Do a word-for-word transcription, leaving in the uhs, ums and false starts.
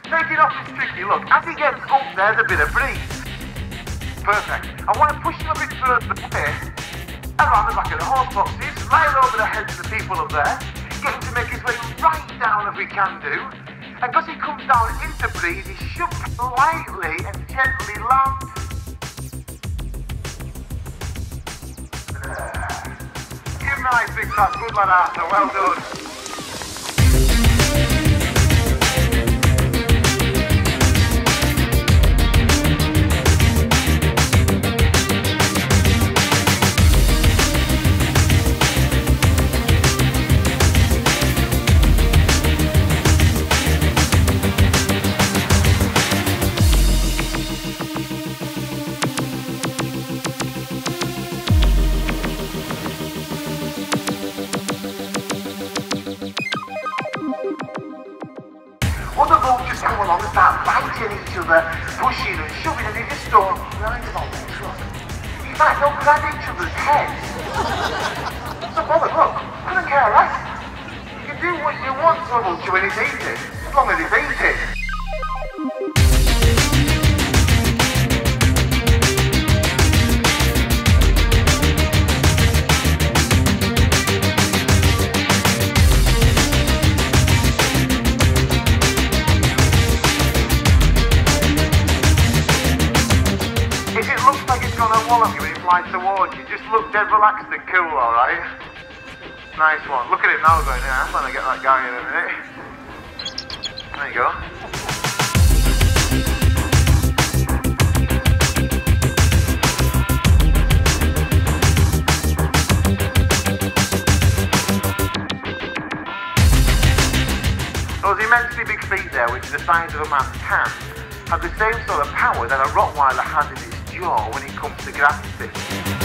Taking off is tricky. Look, as he gets up, there's a bit of breeze. Perfect. I want to push him a bit further away, around the back of the horse boxes, right over the heads of the people up there, get him to make his way right down if we can do. And because he comes down into breeze, he should lightly and gently land. Uh, give him a nice big clap. Good lad, Arthur. Well done. Other vultures come along and start biting each other, pushing and shoving, and they just don't mind about this, look. In fact, they'll grab each other's heads. So bother, look, couldn't care less. You can do what you want to a vulture when it's eating, as long as it's eating. Wallop you when he flies towards you. Just look dead relaxed and cool, alright? Nice one. Look at him now going, yeah, I'm gonna get that guy in a minute. There you go. Those immensely big feet there, which is the size of a man's hand, have the same sort of power that a Rottweiler has in its jaw when it comes to grabbing things.